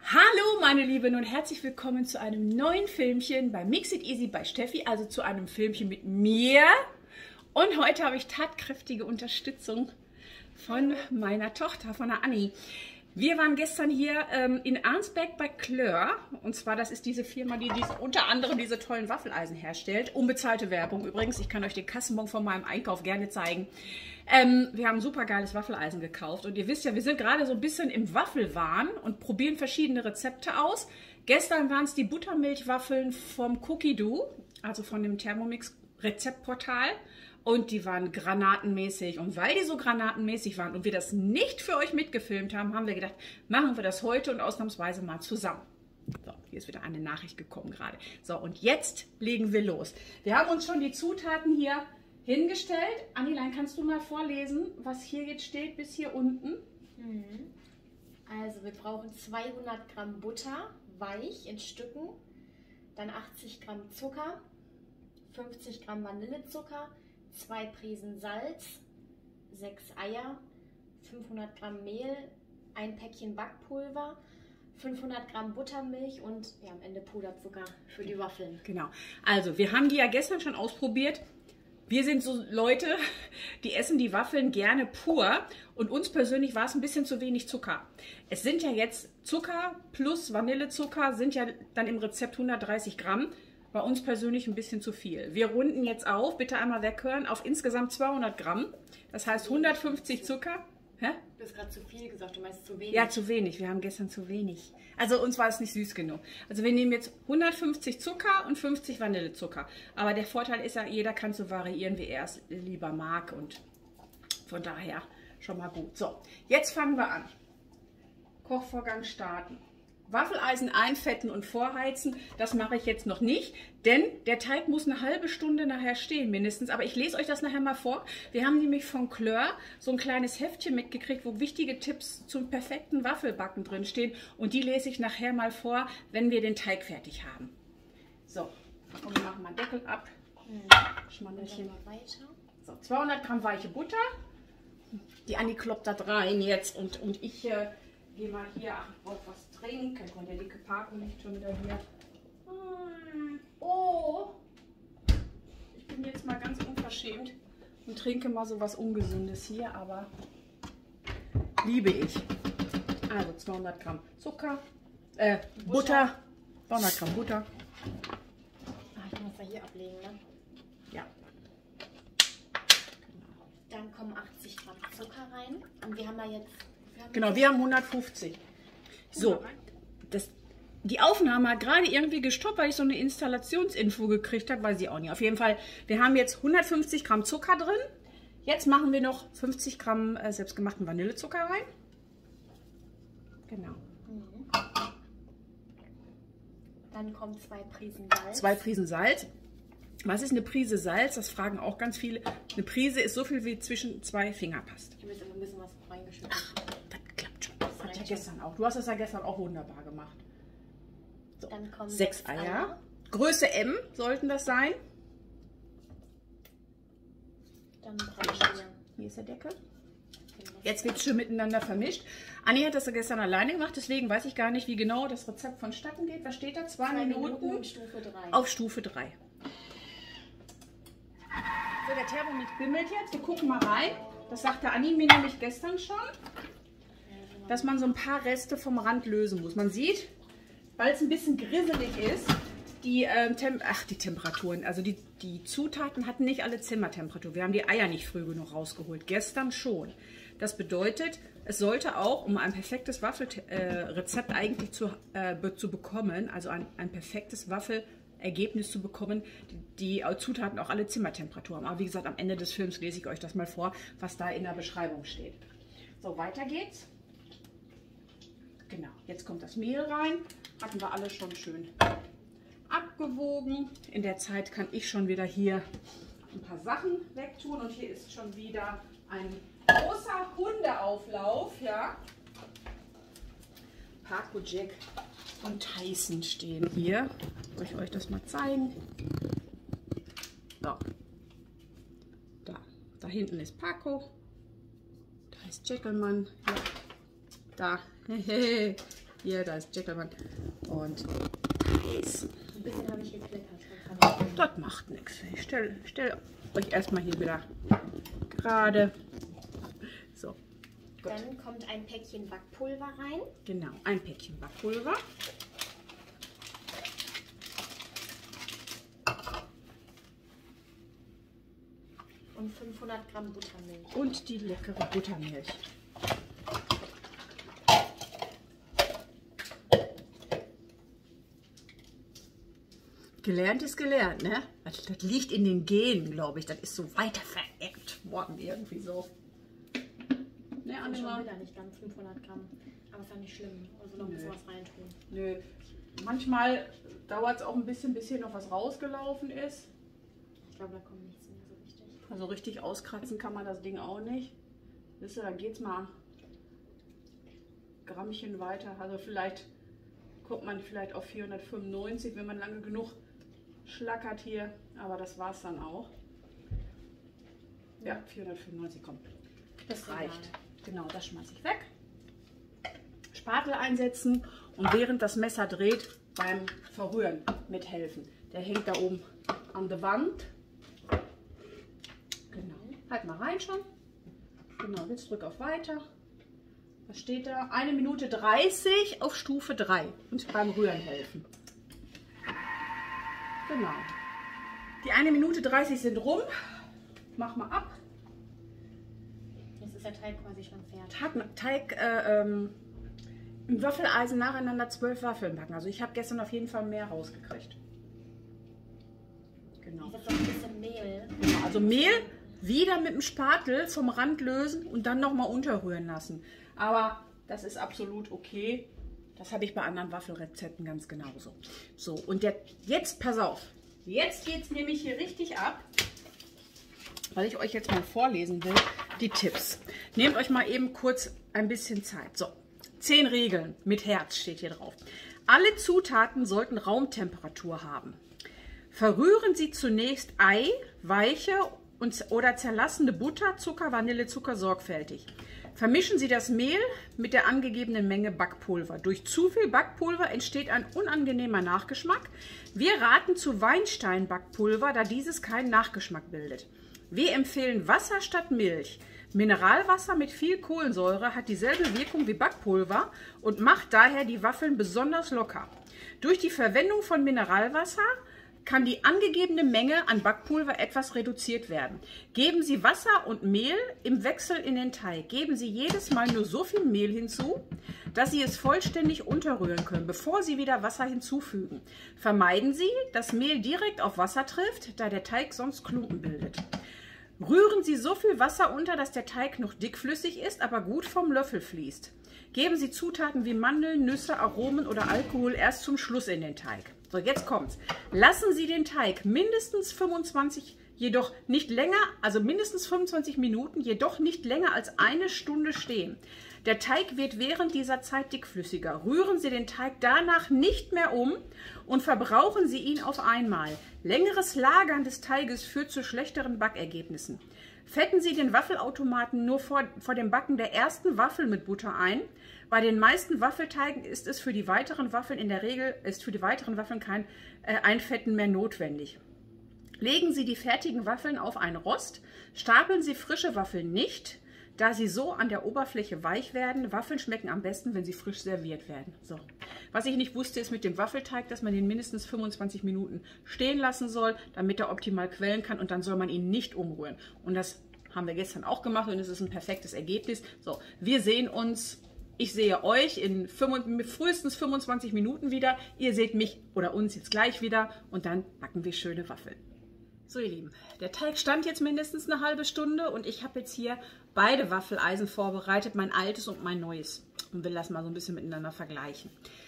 Hallo meine Lieben und herzlich willkommen zu einem neuen Filmchen bei Mix It Easy bei Steffi, also zu einem Filmchen mit mir. Und heute habe ich tatkräftige Unterstützung von meiner Tochter, von der Anni. Wir waren gestern hier in Arnsberg bei Klöer, und zwar das ist diese Firma, die unter anderem diese tollen Waffeleisen herstellt. Unbezahlte Werbung übrigens, ich kann euch den Kassenbon von meinem Einkauf gerne zeigen. Wir haben ein super geiles Waffeleisen gekauft und ihr wisst ja, wir sind gerade so ein bisschen im Waffelwahn und probieren verschiedene Rezepte aus. Gestern waren es die Buttermilchwaffeln vom Cookie Do, also von dem Thermomix Rezeptportal. Und die waren granatenmäßig. Und weil die so granatenmäßig waren und wir das nicht für euch mitgefilmt haben, haben wir gedacht, machen wir das heute und ausnahmsweise mal zusammen. So, hier ist wieder eine Nachricht gekommen gerade. So, und jetzt legen wir los. Wir haben uns schon die Zutaten hier hingestellt. Annilein, kannst du mal vorlesen, was hier jetzt steht bis hier unten? Also wir brauchen 200 Gramm Butter, weich in Stücken, dann 80 Gramm Zucker, 50 Gramm Vanillezucker, 2 Prisen Salz, 6 Eier, 500 Gramm Mehl, ein Päckchen Backpulver, 500 Gramm Buttermilch und ja, am Ende Puderzucker für die Waffeln. Genau. Also wir haben die ja gestern schon ausprobiert. Wir sind so Leute, die essen die Waffeln gerne pur und uns persönlich war es ein bisschen zu wenig Zucker. Es sind ja jetzt Zucker plus Vanillezucker sind ja dann im Rezept 130 Gramm. Bei uns persönlich ein bisschen zu viel. Wir runden jetzt auf, bitte einmal weghören, auf insgesamt 200 Gramm. Das heißt 150 Zucker. Hä? Du hast gerade zu viel gesagt, du meinst zu wenig. Ja, zu wenig. Wir haben gestern zu wenig. Also uns war es nicht süß genug. Also wir nehmen jetzt 150 Zucker und 50 Vanillezucker. Aber der Vorteil ist ja, jeder kann so variieren, wie er es lieber mag. Und von daher schon mal gut. So, jetzt fangen wir an. Kochvorgang starten. Waffeleisen einfetten und vorheizen, das mache ich jetzt noch nicht, denn der Teig muss eine halbe Stunde nachher stehen mindestens, aber ich lese euch das nachher mal vor. Wir haben nämlich von Klöer so ein kleines Heftchen mitgekriegt, wo wichtige Tipps zum perfekten Waffelbacken drin stehen und die lese ich nachher mal vor, wenn wir den Teig fertig haben. So, und wir machen mal Deckel ab. Schmandelchen. So, 200 Gramm weiche Butter. Die Anni kloppt da rein jetzt und ich gehe mal hier, ach, ich brauche was trinken. Und der dicke Paco liegt schon wieder hier. Oh, ich bin jetzt mal ganz unverschämt und trinke mal so was Ungesundes hier, aber liebe ich. Also 200 Gramm Zucker, Butter, 200 Gramm Butter. Ich muss da hier ablegen, ne? Ja. Dann kommen 80 Gramm Zucker rein und wir haben da jetzt... Genau, wir haben 150. So, die Aufnahme hat gerade irgendwie gestoppt, weil ich so eine Installationsinfo gekriegt habe, weiß ich auch nicht. Auf jeden Fall, wir haben jetzt 150 Gramm Zucker drin. Jetzt machen wir noch 50 Gramm selbstgemachten Vanillezucker rein. Genau. Dann kommen 2 Prisen Salz. 2 Prisen Salz. Was ist eine Prise Salz? Das fragen auch ganz viele. Eine Prise ist so viel, wie zwischen 2 Finger passt. Ich habe jetzt ein bisschen was reingeschüttet. Ach, das klappt schon. Das hatte ich gestern auch. Du hast das ja gestern auch wunderbar gemacht. So, dann kommen 6 Eier. Größe M sollten das sein. Dann brauchen wir... Hier ist der Deckel. Jetzt wird es schön miteinander vermischt. Anni hat das ja gestern alleine gemacht, deswegen weiß ich gar nicht, wie genau das Rezept vonstatten geht. Was steht da? 2 Minuten und Stufe 3. auf Stufe 3. So, der Thermomix bimmelt jetzt. Wir gucken mal rein. Das sagte Anni mir nämlich gestern schon, dass man so ein paar Reste vom Rand lösen muss. Man sieht, weil es ein bisschen grisselig ist, die Temperaturen, also die Zutaten hatten nicht alle Zimmertemperatur. Wir haben die Eier nicht früh genug rausgeholt. Gestern schon. Das bedeutet, es sollte auch, um ein perfektes Waffelrezept eigentlich zu bekommen, also ein perfektes Waffelergebnis zu bekommen, die Zutaten auch alle Zimmertemperatur haben. Aber wie gesagt, am Ende des Films lese ich euch das mal vor, was da in der Beschreibung steht. So, weiter geht's. Genau, jetzt kommt das Mehl rein. Hatten wir alles schon schön abgewogen. In der Zeit kann ich schon wieder hier ein paar Sachen wegtun. Und hier ist schon wieder ein großer Hundeauflauf. Ja. Paco, Jack und Tyson stehen hier. Soll ich euch das mal zeigen? So. Da hinten ist Paco. Da ist Jackelmann. Ja. Da. Hier, da ist Gentleman. Und Eis. Ein bisschen habe ich gekleckert. Das macht nichts. Ich stell euch erstmal hier wieder gerade. So. Gut. Dann kommt ein Päckchen Backpulver rein. Genau, ein Päckchen Backpulver. Und 500 Gramm Buttermilch. Und die leckere Buttermilch. Gelernt ist gelernt, ne? Das liegt in den Genen, glaube ich. Das ist so weiter vererbt worden, irgendwie so. Ne, Das ist schon Annika? wieder nicht ganz 500 Gramm. Aber ist ja nicht schlimm. Also noch ein bisschen was reintun. Nö. Manchmal dauert es auch ein bisschen, bis hier noch was rausgelaufen ist. Ich glaube, da kommt nichts mehr so richtig. Also richtig auskratzen kann man das Ding auch nicht. Wisst ihr, dann geht es mal Grammchen weiter. Also vielleicht kommt man vielleicht auf 495, wenn man lange genug schlackert hier. Aber das war es dann auch. Ja, 495 kommt. Das reicht. Genau, das schmeiße ich weg. Spatel einsetzen und während das Messer dreht, beim Verrühren mithelfen. Der hängt da oben an der Wand. Genau. Halt mal rein schon. Genau, jetzt drück auf Weiter. Was steht da? 1 Minute 30 auf Stufe 3 und beim Rühren helfen. Genau. Die 1 Minute 30 sind rum. Mach mal ab. Jetzt ist der Teig quasi schon fertig. Teig im Waffeleisen nacheinander 12 Waffeln backen. Also ich habe gestern auf jeden Fall mehr rausgekriegt. Genau. Jetzt ist noch ein bisschen Mehl. Genau. Also Mehl wieder mit dem Spatel vom Rand lösen und dann nochmal unterrühren lassen. Aber das ist absolut okay. Das habe ich bei anderen Waffelrezepten ganz genauso. So, und jetzt, pass auf. Jetzt geht es nämlich hier richtig ab, weil ich euch jetzt mal vorlesen will, die Tipps. Nehmt euch mal eben kurz ein bisschen Zeit. So, 10 Regeln mit Herz steht hier drauf. Alle Zutaten sollten Raumtemperatur haben. Verrühren Sie zunächst Ei, weiche oder zerlassene Butter, Zucker, Vanillezucker sorgfältig. Vermischen Sie das Mehl mit der angegebenen Menge Backpulver. Durch zu viel Backpulver entsteht ein unangenehmer Nachgeschmack. Wir raten zu Weinstein-Backpulver, da dieses keinen Nachgeschmack bildet. Wir empfehlen Wasser statt Milch. Mineralwasser mit viel Kohlensäure hat dieselbe Wirkung wie Backpulver und macht daher die Waffeln besonders locker. Durch die Verwendung von Mineralwasser kann die angegebene Menge an Backpulver etwas reduziert werden. Geben Sie Wasser und Mehl im Wechsel in den Teig. Geben Sie jedes Mal nur so viel Mehl hinzu, dass Sie es vollständig unterrühren können, bevor Sie wieder Wasser hinzufügen. Vermeiden Sie, dass Mehl direkt auf Wasser trifft, da der Teig sonst Klumpen bildet. Rühren Sie so viel Wasser unter, dass der Teig noch dickflüssig ist, aber gut vom Löffel fließt. Geben Sie Zutaten wie Mandeln, Nüsse, Aromen oder Alkohol erst zum Schluss in den Teig. So, jetzt kommt's. Lassen Sie den Teig mindestens 25, jedoch nicht länger, also mindestens 25 Minuten, jedoch nicht länger als 1 Stunde stehen. Der Teig wird während dieser Zeit dickflüssiger. Rühren Sie den Teig danach nicht mehr um und verbrauchen Sie ihn auf einmal. Längeres Lagern des Teiges führt zu schlechteren Backergebnissen. Fetten Sie den Waffelautomaten nur vor dem Backen der ersten Waffel mit Butter ein. Bei den meisten Waffelteigen ist für die weiteren Waffeln kein Einfetten mehr notwendig. Legen Sie die fertigen Waffeln auf einen Rost. Stapeln Sie frische Waffeln nicht, da sie so an der Oberfläche weich werden. Waffeln schmecken am besten, wenn sie frisch serviert werden. So. Was ich nicht wusste, ist mit dem Waffelteig, dass man den mindestens 25 Minuten stehen lassen soll, damit er optimal quellen kann und dann soll man ihn nicht umrühren. Und das haben wir gestern auch gemacht und es ist ein perfektes Ergebnis. So, wir sehen uns, ich sehe euch in frühestens 25 Minuten wieder. Ihr seht mich oder uns jetzt gleich wieder und dann backen wir schöne Waffeln. So ihr Lieben, der Teig stand jetzt mindestens eine halbe Stunde und ich habe jetzt hier beide Waffeleisen vorbereitet, mein altes und mein neues. Und will das mal so ein bisschen miteinander vergleichen.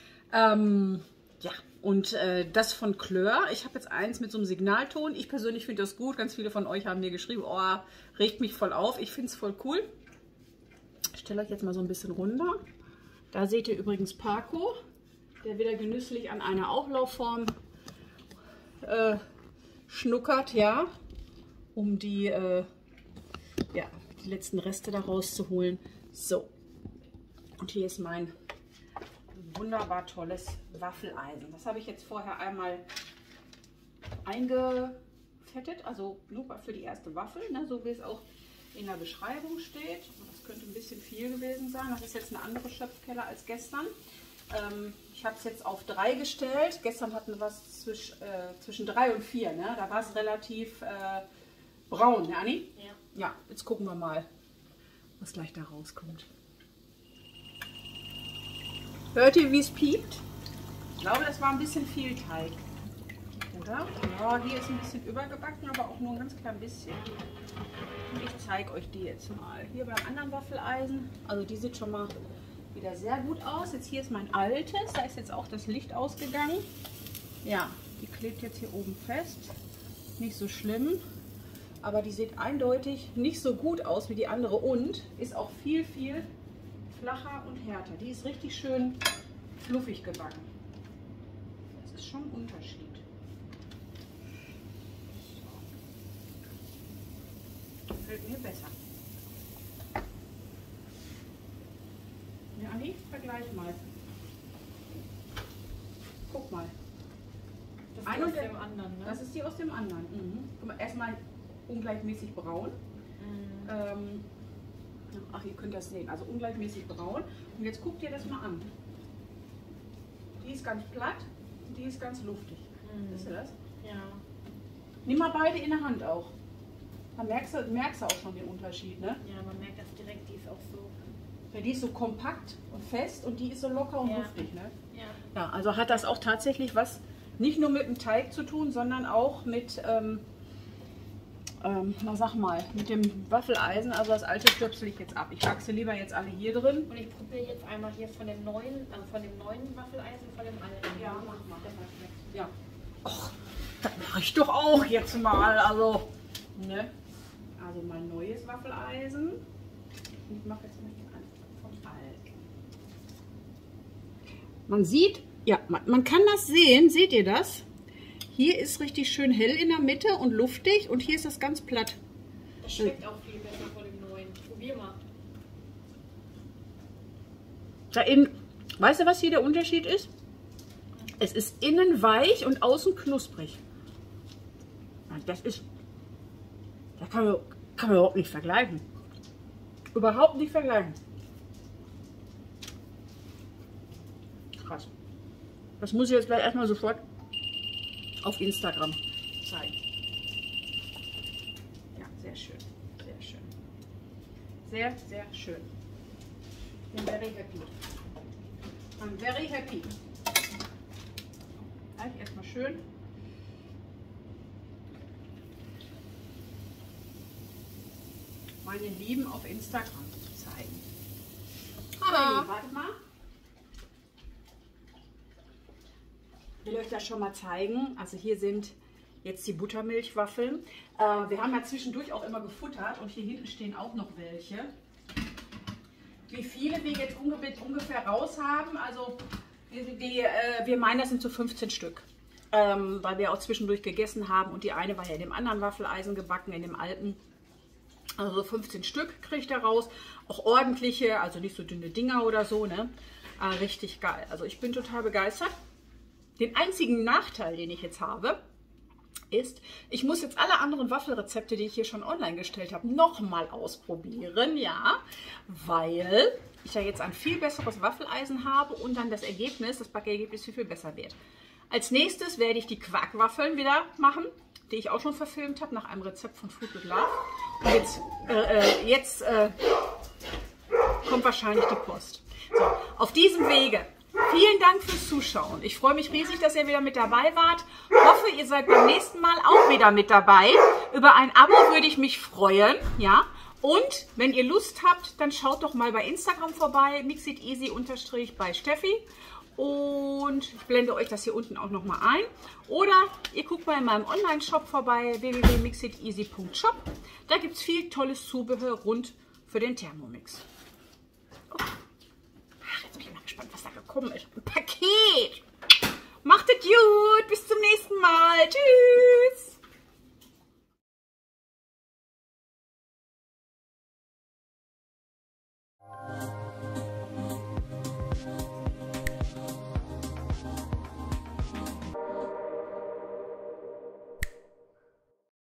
Ja, und das von Klör, ich habe jetzt eins mit so einem Signalton. Ich persönlich finde das gut, ganz viele von euch haben mir geschrieben, oh, regt mich voll auf. Ich finde es voll cool. Ich stelle euch jetzt mal so ein bisschen runter. Da seht ihr übrigens Paco, der wieder genüsslich an einer Auflaufform schnuckert, ja, um die, die letzten Reste da rauszuholen. So, und hier ist mein wunderbar tolles Waffeleisen. Das habe ich jetzt vorher einmal eingefettet, also nur für die erste Waffel, ne, so wie es auch in der Beschreibung steht. Das könnte ein bisschen viel gewesen sein. Das ist jetzt eine andere Schöpfkelle als gestern. Ich habe es jetzt auf 3 gestellt. Gestern hatten wir was zwischen 3 und 4. Ne? Da war es relativ braun, ne, Anni? Ja. Ja, jetzt gucken wir mal, was gleich da rauskommt. Hört ihr, wie es piept? Ich glaube, das war ein bisschen viel Teig. Oder? Ja, hier ist ein bisschen übergebacken, aber auch nur ein ganz klein bisschen. Und ich zeige euch die jetzt mal. Hier beim anderen Waffeleisen. Also die sieht schon mal wieder sehr gut aus. Jetzt hier ist mein altes. Da ist jetzt auch das Licht ausgegangen. Ja, die klebt jetzt hier oben fest. Nicht so schlimm. Aber die sieht eindeutig nicht so gut aus wie die andere und ist auch viel, viel flacher und härter. Die ist richtig schön fluffig gebacken. Das ist schon ein Unterschied. Gefällt mir besser. Ja, Anni, vergleich mal. Guck mal. Das ist aus dem anderen, ne? Das ist die aus dem anderen. Mhm. Guck mal, erstmal ungleichmäßig braun. Ach, ihr könnt das sehen. Also ungleichmäßig braun. Und jetzt guckt ihr das mal an. Die ist ganz platt und die ist ganz luftig. Siehst du das? Ja. Nimm mal beide in der Hand auch. Dann merkst du auch schon den Unterschied, ne? Ja, man merkt das direkt, die ist auch so. Ja, die ist so kompakt und fest und die ist so locker und luftig, ne? Ja. Ja, also hat das auch tatsächlich was nicht nur mit dem Teig zu tun, sondern auch mit, na sag mal, mit dem Waffeleisen. Also das alte stöpsel ich jetzt ab. Ich wachse lieber jetzt alle hier drin. Und ich probiere jetzt einmal hier von dem neuen Waffeleisen, von dem alten. Ja, mach mal. Ja. Och, das mache ich doch auch jetzt mal. Also, ne? Also mein neues Waffeleisen. Ich mache jetzt mal hier vom alten. Man sieht, ja, man kann das sehen. Seht ihr das? Hier ist richtig schön hell in der Mitte und luftig und hier ist das ganz platt. Das schmeckt auch viel besser von dem neuen. Probier mal. Da innen, weißt du, was hier der Unterschied ist? Es ist innen weich und außen knusprig. Das ist, das kann man überhaupt nicht vergleichen. Überhaupt nicht vergleichen. Krass. Das muss ich jetzt gleich erstmal sofort auf Instagram zeigen. Ja, sehr schön. Sehr schön. Sehr, sehr schön. I'm very happy. I'm very happy. Gleich erstmal schön. Meinen Lieben auf Instagram zu zeigen. Hallo, warte mal. Ich will euch das schon mal zeigen. Also hier sind jetzt die Buttermilchwaffeln. Wir haben ja zwischendurch auch immer gefuttert und hier hinten stehen auch noch welche. Wie viele wir jetzt ungefähr raus haben, also wir meinen, das sind so 15 Stück. Weil wir auch zwischendurch gegessen haben und die eine war ja in dem anderen Waffeleisen gebacken, in dem alten. Also so 15 Stück kriegt er raus. Auch ordentliche, also nicht so dünne Dinger oder so, ne? Richtig geil. Also ich bin total begeistert. Den einzigen Nachteil, den ich jetzt habe, ist, ich muss jetzt alle anderen Waffelrezepte, die ich hier schon online gestellt habe, nochmal ausprobieren, ja, weil ich ja jetzt ein viel besseres Waffeleisen habe und dann das Ergebnis, das Backergebnis viel, viel besser wird. Als nächstes werde ich die Quarkwaffeln wieder machen, die ich auch schon verfilmt habe, nach einem Rezept von Food with Love. Und jetzt kommt wahrscheinlich die Post. So, auf diesem Wege. Vielen Dank fürs Zuschauen. Ich freue mich riesig, dass ihr wieder mit dabei wart. Hoffe, ihr seid beim nächsten Mal auch wieder mit dabei. Über ein Abo würde ich mich freuen, ja. Und wenn ihr Lust habt, dann schaut doch mal bei Instagram vorbei, mixiteasy bei Steffi. Und ich blende euch das hier unten auch nochmal ein. Oder ihr guckt mal in meinem Online-Shop vorbei, www.mixiteasy.shop. Da gibt es viel tolles Zubehör rund für den Thermomix. Oh. Ach, jetzt bin ich mal gespannt, was da gekommen ist.